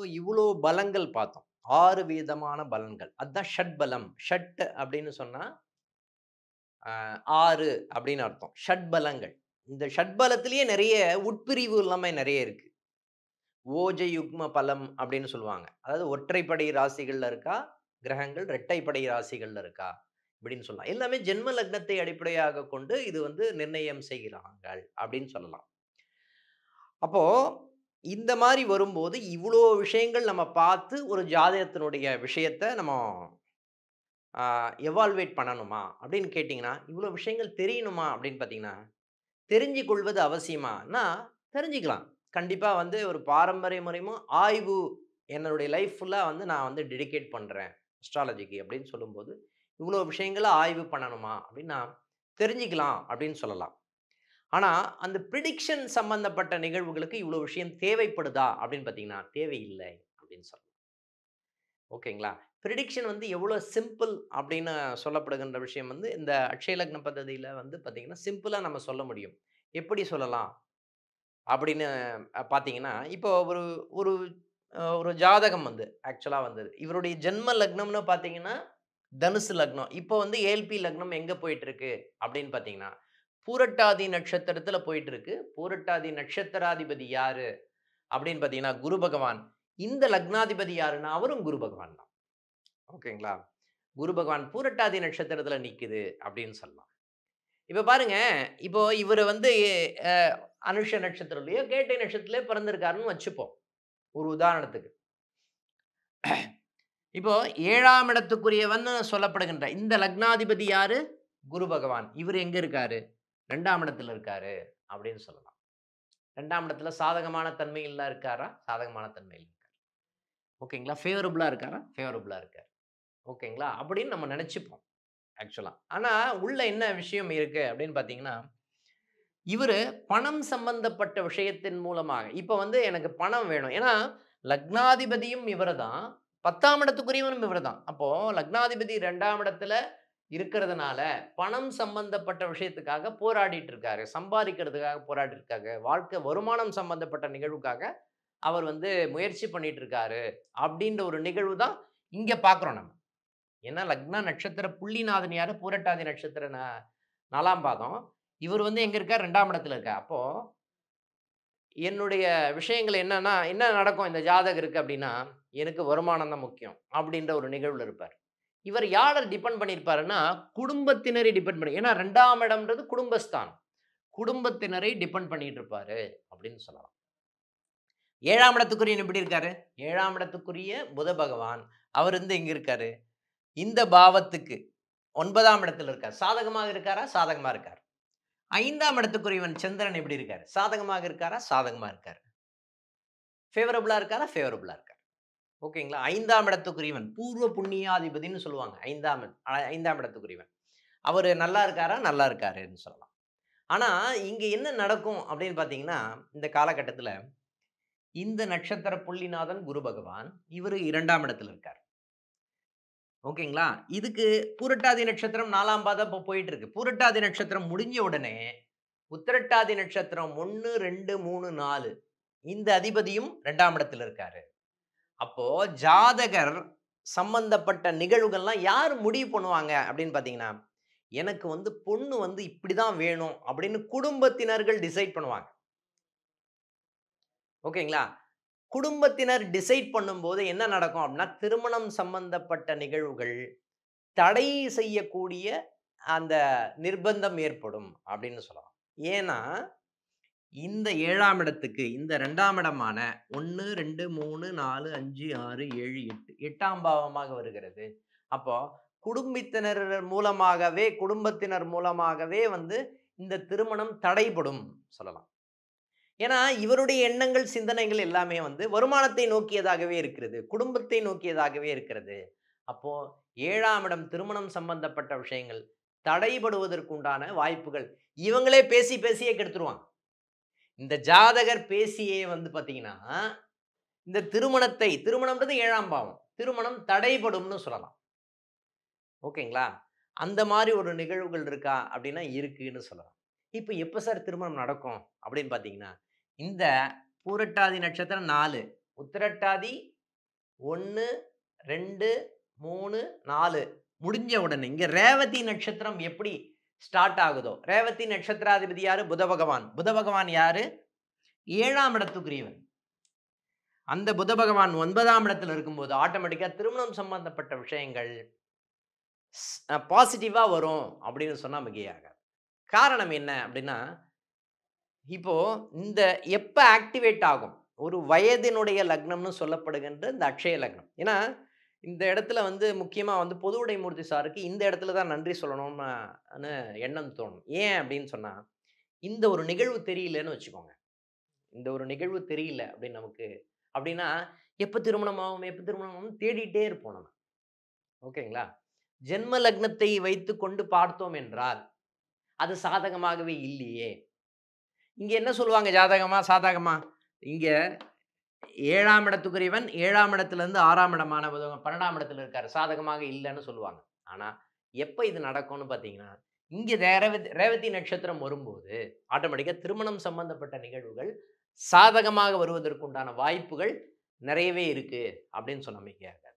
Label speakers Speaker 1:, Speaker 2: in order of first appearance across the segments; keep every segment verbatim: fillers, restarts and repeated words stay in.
Speaker 1: இவ்வளோ பலங்கள் பார்த்தோம். ஆறு விதமான பலன்கள். அதுதான் ஷட்பலம். ஷட் அப்படின்னு சொன்னா அ ஆறு அப்படின்னு அர்த்தம். ஷட்பலங்கள். இந்த ஷட்பலத்திலேயே நெறைய உட்பிரிவு எல்லாமே நெறைய இருக்கு. ஓஜ யுக்ம பலம் அப்படின்னு சொல்லுவாங்க. அதாவது ஒற்றைப்படை ராசிகள்ல இருக்கா கிரகங்கள், இரட்டைப்படை ராசிகள்ல இருக்கா இப்படின்னு சொல்லலாம். எல்லாமே ஜென்ம லக்னத்தை அடிப்படையாகக் கொண்டு இது வந்து நிர்ணயம் செய்கிறார்கள் அப்படின்னு சொல்லலாம். அப்போ இந்த மாரி வரும்போது இவ்ளோ விஷயங்கள் நம்ம பார்த்து ஒரு ஜாதகத்தினுடைய விஷயத்த நம்ம ஆ எவால்வேட் பண்ணணுமா அப்படின்னு கேட்டீங்கன்னா, இவ்ளோ விஷயங்கள் தெரியணுமா அப்படின்னு பார்த்தீங்கன்னா, தெரிஞ்சுக் கொள்வது அவசியமானா தெரிஞ்சுக்கலாம். கண்டிப்பா வந்து ஒரு பாரம்பரிய முறையும் ஆய்வு என்னுடைய லைஃப் ஃபுல்லா வந்து நான் வந்து டெடிகேட் பண்றேன் அஸ்ட்ராலஜிக்கு அப்படின்னு சொல்லும்போது, இவ்ளோ விஷயங்கள ஆய்வு பண்ணணுமா அப்படின்னா, தெரிஞ்சுக்கலாம் அப்படின்னு சொல்லலாம். ஆனா, அந்த பிரிடிக்ஷன் சம்பந்தப்பட்ட நிகழ்வுகளுக்கு இவ்ளோ விஷயம் தேவைப்படுதா அப்படின்னு பார்த்தீங்கன்னா, தேவையில்லை அப்படின்னு சொல்லலாம். ஓகேங்களா? பிரிடிக்ஷன் வந்து எவ்வளோ சிம்பிள் அப்படின்னு சொல்லப்படுகின்ற விஷயம் வந்து, இந்த அட்சய லக்ன பദ്ധதியில வந்து பார்த்தீங்கன்னா, சிம்பிளா நம்ம சொல்ல முடியும். எப்படி சொல்லலாம்? அப்படின்னு அ பார்த்தீங்கன்னா, இப்போ ஒரு ஒரு அ ஒரு ஜாதகம் வந்து ஆக்சுவலா வந்தது. இவருடைய ஜென்ம லக்னம்னு பார்த்தீங்கன்னா, தனுசு லக்னம். இப்போ வந்து ஏஎல்பி லக்னம் எங்க போயிட்டு இருக்கு அப்படின்னு பார்த்தீங்கன்னா, பூரட்டாதி நட்சத்திரத்தில போயிட்டு இருக்கு. பூரட்டாதி நட்சத்திராதிபதி யாரு அப்படின்னு பார்த்தீங்கன்னா, குரு பகவான். இந்த லக்னாதிபதி யாருன்னா, அவரும் குரு பகவான் தான். ஓகேங்களா? குரு பகவான் பூரட்டாதி நட்சத்திரத்தில நிக்குது அப்படின்னு சொல்லலாம். இப்ப பாருங்க, இப்போ இவரு வந்து அ அனுஷ நட்சத்திரத்திலயோ, கேட்டை நட்சத்திரத்திலயோ பிறந்திருக்காருன்னு வச்சுப்போம். ஒரு உதாரணத்துக்கு. இப்போ ஏழாம் இடத்துக்குரியவன்னு சொல்லப்படுகின்ற இந்த லக்னாதிபதி யாரு? குரு பகவான். இவரு எங்க இருக்காரு? இரண்டாம் இடத்துல இருக்காரு அப்படின்னு சொல்லலாம். இரண்டாம் இடத்துல சாதகமான தன்மையில இருக்காரா? சாதகமான தன்மையில இருக்காரு. ஓகேங்களா? ஃபேவரபிளா இருக்காரா? ஃபேவரபிளா இருக்காரு. ஓகேங்களா? அப்படின்னு நம்ம நெனச்சுப்போம் ஆக்சுவலா. ஆனா உள்ள என்ன விஷயம் இருக்கு அப்படின்னு பார்த்தீங்கன்னா, இவரு பணம் சம்பந்தப்பட்ட விஷயத்தின் மூலமாக இப்ப வந்து எனக்கு பணம் வேணும். ஏன்னா, லக்னாதிபதியும் இவரு தான். பத்தாம் இடத்துக்குரியவனும் இவரு தான். அப்போ லக்னாதிபதி இரண்டாம் இடத்துல இருக்கிறதுனால, பணம் சம்பந்தப்பட்ட விஷயத்துக்காக போராடிட்டு இருக்காரு. சம்பாதிக்கிறதுக்காக போராடிட்டு இருக்காங்க. வாழ்க்கை வருமானம் சம்பந்தப்பட்ட நிகழ்வுக்காக அவர் வந்து முயற்சி பண்ணிட்டு இருக்காரு. அப்படின்ற ஒரு நிகழ்வு தான் இங்க பார்க்கிறோம் நம்ம. ஏன்னா லக்ன நட்சத்திர புள்ளிநாதன் யாரு? பூரட்டாதி நட்சத்திர ந நாலாம் பாதம். இவரு வந்து எங்க இருக்கார்? இரண்டாம் இடத்துல இருக்கார். அப்போ என்னுடைய விஷயங்கள் என்னன்னா, என்ன நடக்கும் இந்த ஜாதகருக்கு அப்டின்னா, எனக்கு வருமானம் தான் முக்கியம். அப்டின்ற ஒரு நிகழ்வுல இருப்பார். இவர் யார டிபெண்ட் பண்ணியிருப்பாருன்னா, குடும்பத்தினரை டிபெண்ட் பண்ணி ஏன்னா இரண்டாம் இடம்ன்றது குடும்பஸ்தானம். குடும்பத்தினரை டிபெண்ட் பண்ணிட்டு இருப்பாரு அப்டின்னு சொல்லலாம். ஏழாம் இடத்துக்குரியவன் எப்படி இருக்காரு? ஏழாம் இடத்துக்குரிய புத பகவான். அவர் வந்து எங்க இருக்காரு? இந்த பாவத்துக்கு ஒன்பதாம் இடத்துல இருக்கார். சாதகமாக இருக்காரா? சாதகமா இருக்கார். ஐந்தாம் இடத்துக்குரியவன் சந்திரன் எப்படி இருக்காரு? சாதகமாக இருக்காரா? சாதகமா இருக்காரு. ஃபேவரபிளா இருக்காரா? ஃபேவரபிளா இருக்காரு. ஓகேங்களா? ஐந்தாம் இடத்துக்குரியவன் பூர்வ புண்ணியாதிபதின்னு சொல்லுவாங்க. ஐந்தாம் அ ஐந்தாம் இடத்துக்குரியவன். அவரு நல்லா இருக்காரா? நல்லா இருக்காருன்னு சொல்லலாம். ஆனா, இங்க என்ன நடக்கும் அப்படின்னு பார்த்தீங்கன்னா, இந்த காலகட்டத்தில இந்த நட்சத்திர புள்ளிநாதன் குரு பகவான். இவரு இரண்டாம் இடத்துல இருக்கார். ஓகேங்களா? இதுக்கு பூரட்டாதி நட்சத்திரம் நாலாம் பாதம் இப்போ போயிட்டு இருக்கு. பூரட்டாதி நட்சத்திரம் முடிஞ்ச உடனே, உத்திரட்டாதி நட்சத்திரம் ஒன்று, இரண்டு, மூன்று, நான்கு இந்த அதிபதியும் இரண்டாம் இடத்துல இருக்காரு. அப்போ ஜாதகர் சம்பந்தப்பட்ட நிகழ்வுகள்லாம் யார் முடிவு பண்ணுவாங்க அப்படின்னு பார்த்தீங்கன்னா, எனக்கு வந்து பொண்ணு வந்து இப்படிதான் வேணும் அப்படின்னு குடும்பத்தினர்கள் டிசைட் பண்ணுவாங்க. ஓகேங்களா? குடும்பத்தினர் டிசைட் பண்ணும்போது என்ன நடக்கும் அப்படின்னா, திருமணம் சம்பந்தப்பட்ட நிகழ்வுகள் தடை செய்யக்கூடிய அந்த நிர்பந்தம் ஏற்படும் அப்படின்னு சொல்லலாம். ஏன்னா, இந்த ஏழாம் இடத்துக்கு இந்த இரண்டாம் இடமான ஒன்று, இரண்டு, மூன்று, நான்கு, ஐந்து, ஆறு, ஏழு, எட்டு எட்டாம் பாவமாக வருகிறது. அப்போ குடும்பத்தினர் மூலமாகவே குடும்பத்தினர் மூலமாகவே வந்து இந்த திருமணம் தடைபடும் சொல்லலாம். ஏன்னா, இவருடைய எண்ணங்கள், சிந்தனைகள் எல்லாமே வந்து வருமானத்தை நோக்கியதாகவே இருக்கிறது. குடும்பத்தை நோக்கியதாகவே இருக்கிறது. அப்போ ஏழாம் இடம் திருமணம் சம்பந்தப்பட்ட விஷயங்கள் தடைபடுவதற்குண்டான வாய்ப்புகள் இவங்களே பேசி பேசியே கெடுத்துருவாங்க. இந்த ஜாதகர் பேசியே வந்து பார்த்தீங்கன்னா, இந்த திருமணத்தை திருமணம்ன்றது ஏழாம் பாவம். திருமணம் தடைபடும்னு சொல்லலாம். ஓகேங்களா? அந்த மாரி ஒரு நிகழ்வுகள் இருக்கா? அப்டின்னா இருக்குன்னு சொல்லலாம். இப்ப எப்ப சார் திருமணம் நடக்கும்? அப்டின்னு பார்த்தீங்கன்னா, இந்த பூரட்டாதி நட்சத்திரம் நான்கு, உத்திரட்டாதி ஒன்று, ரெண்டு, மூணு, நாலு முடிஞ்ச உடனே இங்க ரேவதி நட்சத்திரம் எப்படி ஸ்டார்ட் ஆகுதோ, ரேவதி நட்சத்திராதிபதி யாரு? புத பகவான். புத பகவான் யாரு? ஏழாம் இடத்துக்குரியவன். அந்த புத பகவான் ஒன்பதாம் இடத்துல இருக்கும்போது ஆட்டோமேட்டிக்கா திருமணம் சம்பந்தப்பட்ட விஷயங்கள் பாசிட்டிவா வரும் அப்படின்னு சொன்னா மிகையாகாது. காரணம் என்ன அப்படின்னா, இப்போ இந்த எப்ப ஆக்டிவேட் ஆகும்? ஒரு வயதினுடைய லக்னம்னு சொல்லப்படுகின்ற இந்த அட்சய லக்னம். ஏன்னா, இந்த இடத்துல வந்து முக்கியமா வந்து பொது உடைமூர்த்தி சாருக்கு இந்த இடத்துல தான் நன்றி சொல்லணும்னு எண்ணம் தோணும். ஏன் அப்படின்னு சொன்னா, இந்த ஒரு நிகழ்வு தெரியலன்னு வச்சுக்கோங்க. இந்த ஒரு நிகழ்வு தெரியல அப்படின்னு நமக்கு அப்படின்னா, எப்ப திருமணம் ஆகும்? எப்ப திருமணம் ஆகும்னு தேடிட்டே இருப்போம் நம்ம. ஓகேங்களா? ஜென்ம லக்னத்தை வைத்துக்கொண்டு பார்த்தோம் என்றால், அது சாதகமாகவே இல்லையே. இங்க என்ன சொல்லுவாங்க ஜாதகமா, சாதகமா? இங்க ஏழாம் இடத்துக்குரியவன் ஏழாம் இடத்திலிருந்து ஆறாம் இடமான புதன் பன்னிரண்டாம் இடத்துல இருக்காரு. சாதகமாக இல்லன்னு சொல்லுவாங்க. ஆனா, எப்ப இது நடக்கும்னு பார்த்தீங்கன்னா, இங்க ரேவதி ரேவதி நட்சத்திரம் வரும்போது, ஆட்டோமேட்டிக்கா திருமணம் சம்பந்தப்பட்ட நிகழ்வுகள் சாதகமாக வருவதற்கு உண்டான வாய்ப்புகள் நிறையவே இருக்கு அப்படின்னு சொன்னா மிகையாகாது.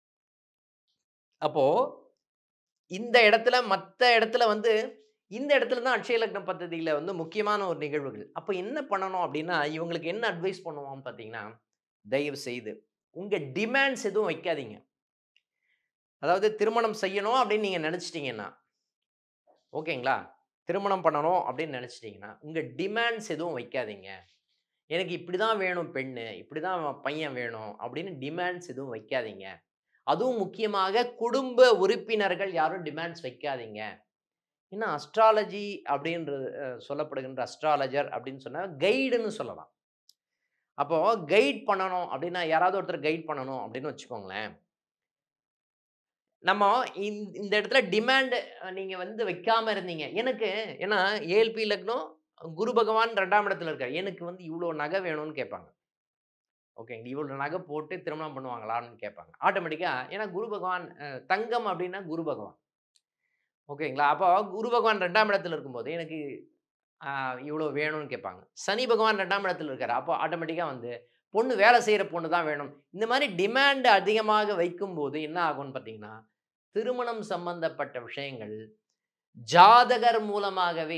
Speaker 1: அப்போ இந்த இடத்துல மத்த இடத்துல வந்து இந்த இடத்துல தான் அட்சய லக்னம் பத்ததியில வந்து முக்கியமான ஒரு நிகழ்வுகள். அப்ப என்ன பண்ணணும் அப்படின்னா, இவங்களுக்கு என்ன அட்வைஸ் பண்ணுவோம்னு பார்த்தீங்கன்னா, தயவு செய்து உங்க டிமாண்ட்ஸ் எதுவும் வைக்காதீங்க. அதாவது திருமணம் செய்யணும் அப்படின்னு நீங்க நினைச்சிட்டீங்கன்னா, ஓகேங்களா? திருமணம் பண்ணணும் அப்படின்னு நினைச்சிட்டீங்கன்னா, உங்க டிமாண்ட்ஸ் எதுவும் வைக்காதீங்க. எனக்கு இப்படிதான் வேணும் பெண்ணு, இப்படிதான் பையன் வேணும் அப்படின்னு டிமாண்ட்ஸ் எதுவும் வைக்காதீங்க. அதுவும் முக்கியமாக குடும்ப உறுப்பினர்கள் யாரும் டிமாண்ட்ஸ் வைக்காதீங்க. ஏன்னா அஸ்ட்ராலஜி அப்படின்றது அ சொல்லப்படுகின்ற அஸ்ட்ராலஜர் அப்படின்னு சொன்னா கைடுன்னு சொல்லலாம். அப்போ கைட் பண்ணணும் அப்படின்னா, யாராவது ஒருத்தர் கைட் பண்ணணும் அப்படின்னு வச்சுக்கோங்களேன். நம்ம இந் இந்த இடத்துல டிமாண்ட் நீங்க வந்து வைக்காம இருந்தீங்க. எனக்கு ஏன்னா ஏஎல்பி லக்னம் குரு பகவான் இரண்டாம் இடத்துல இருக்காரு. எனக்கு வந்து இவ்ளோ நகை வேணும்னு கேட்பாங்க. ஓகேங்க. இவ்ளோ நகை போட்டு திருமணம் பண்ணுவாங்களான்னு கேட்பாங்க. ஆட்டோமேட்டிக்கா ஏன்னா குரு பகவான் அ தங்கம் அப்படின்னா குரு பகவான். ஓகேங்களா? அப்போ குரு பகவான் இரண்டாம் இடத்துல இருக்கும்போது எனக்கு ஆ இவ்வளோ வேணும்னு கேட்பாங்க. சனி பகவான் இரண்டாம் இடத்துல இருக்காரு. அப்போ ஆட்டோமேட்டிக்கா வந்து பொண்ணு வேலை செய்ற பொண்ணு தான் வேணும். இந்த மாரி டிமாண்ட் அதிகமாக வைக்கும்போது என்ன ஆகும்னு பார்த்தீங்கன்னா, திருமணம் சம்பந்தப்பட்ட விஷயங்கள் ஜாதகர் மூலமாகவே,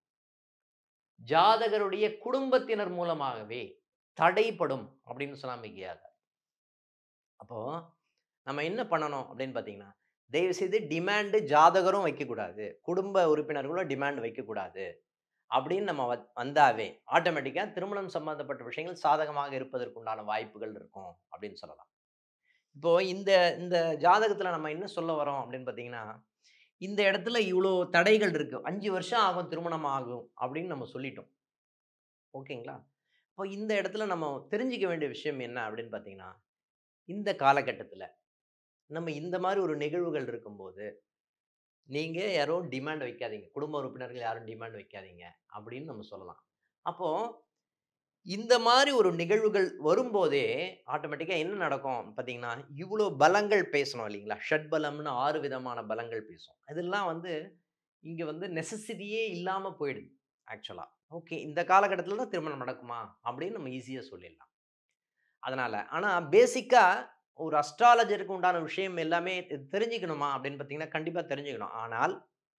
Speaker 1: ஜாதகருடைய குடும்பத்தினர் மூலமாகவே தடைப்படும் அப்படின்னு சொன்னா மிகையாகாது. அப்போ நம்ம என்ன பண்ணணும் அப்படின்னு பார்த்தீங்கன்னா, தயவுசெய்து டிமாண்ட் ஜாதகரும் வைக்கக்கூடாது. குடும்ப உறுப்பினர்களும் டிமாண்ட் வைக்கக்கூடாது. அப்படின்னு நம்ம வ வந்தாவே, ஆட்டோமேட்டிக்கா திருமணம் சம்பந்தப்பட்ட விஷயங்கள் சாதகமாக இருப்பதற்கு உண்டான வாய்ப்புகள் இருக்கும் அப்படின்னு சொல்லலாம். இப்போ இந்த இந்த ஜாதகத்துல நம்ம என்ன சொல்ல வரோம் அப்படின்னு பார்த்தீங்கன்னா, இந்த இடத்துல இவ்ளோ தடைகள் இருக்கு. ஐந்து வருஷம் ஆகும் திருமணம் ஆகும் அப்படின்னு நம்ம சொல்லிட்டோம். ஓகேங்களா? அப்போ இந்த இடத்துல நம்ம தெரிஞ்சுக்க வேண்டிய விஷயம் என்ன அப்படின்னு பார்த்தீங்கன்னா, இந்த காலகட்டத்துல நம்ம இந்த மாரி ஒரு நிகழ்வுகள் இருக்கும்போது, நீங்க யாரும் டிமாண்ட் வைக்காதீங்க. குடும்ப உறுப்பினர்கள் யாரும் டிமாண்ட் வைக்காதீங்க அப்படின்னு நம்ம சொல்லலாம். அப்போ இந்த மாரி ஒரு நிகழ்வுகள் வரும்போதே, ஆட்டோமேட்டிக்கா என்ன நடக்கும் பார்த்தீங்கன்னா, இவ்ளோ பலங்கள் பேசணும் இல்லைங்களா? ஷட்பலம்னு ஆறு விதமான பலங்கள் பேசுவோம். இதெல்லாம் வந்து இங்க வந்து நெசசிட்டியே இல்லாம போயிடுது ஆக்சுவலா. ஓகே இந்த காலகட்டத்தில தான் திருமணம் நடக்குமா? அப்படின்னு நம்ம ஈஸியா சொல்லிடலாம். அதனால ஆனா பேசிக்கா ஒரு அஸ்ட்ராலஜருக்கு உண்டான விஷயம் எல்லாமே தெ தெரிஞ்சுக்கணுமா? அப்படின்னு பார்த்தீங்கன்னா, கண்டிப்பா தெரிஞ்சுக்கணும். ஆனால்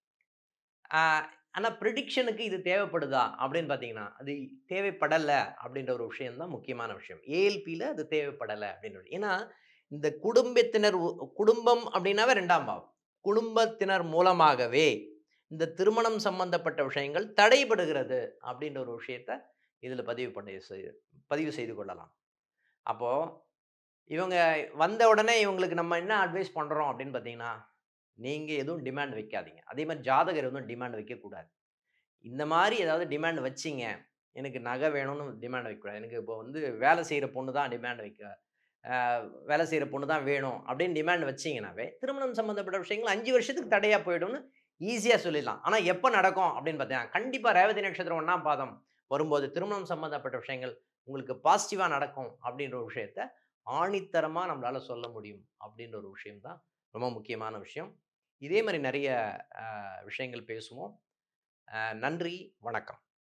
Speaker 1: ஆ ஆனா பிரெடிக்ஷனுக்கு இது தேவைப்படுதா? அப்படின்னு பார்த்தீங்கன்னா, அது தேவைப்படல அப்படின்ற ஒரு விஷயம் தான் முக்கியமான விஷயம். ஏஎல்பில அது தேவைப்படல அப்படின்றது. ஏன்னா, இந்த குடும்பத்தினர் உ குடும்பம் அப்படின்னாவே இரண்டாம் பாவம். குடும்பத்தினர் மூலமாகவே இந்த திருமணம் சம்பந்தப்பட்ட விஷயங்கள் தடைபடுகிறது அப்படின்ற ஒரு விஷயத்த இதில பதிவு பண்ணி செய் பதிவு செய்து கொள்ளலாம். அப்போ இவங்க வந்த உடனே இவங்களுக்கு நம்ம என்ன அட்வைஸ் பண்றோம் அப்படின்னு பார்த்தீங்கன்னா, நீங்க எதுவும் டிமாண்ட் வைக்காதீங்க. அதே மாரி ஜாதகர் எதுவும் டிமாண்ட் வைக்கக்கூடாது. இந்த மாரி ஏதாவது டிமாண்ட் வச்சீங்க, எனக்கு நகை வேணும்னு டிமாண்ட் வைக்கக்கூடாது. எனக்கு இப்போ வந்து வேலை செய்ற பொண்ணு தான் டிமாண்ட் வைக்க அ வேலை செய்ற பொண்ணு தான் வேணும் அப்படின்னு டிமாண்ட் வச்சீங்கன்னாவே, திருமணம் சம்மந்தப்பட்ட விஷயங்கள் ஐந்து வருஷத்துக்கு தடையா போயிடும்னு ஈஸியா சொல்லிடலாம். ஆனா எப்ப நடக்கும் அப்படின்னு பார்த்தீங்கன்னா, கண்டிப்பா ரேவதி நட்சத்திரம் ஒன்றாம் பாதம் வரும்போது திருமணம் சம்மந்தப்பட்ட விஷயங்கள் உங்களுக்கு பாசிட்டிவா நடக்கும் அப்படின்ற ஒரு விஷயத்த ஆணித்தரமா நம்மளால சொல்ல முடியும் அப்படின்ற ஒரு விஷயம் தான் ரொம்ப முக்கியமான விஷயம். இதே மாரி நெறைய அ விஷயங்கள் பேசுவோம். அ நன்றி, வணக்கம்.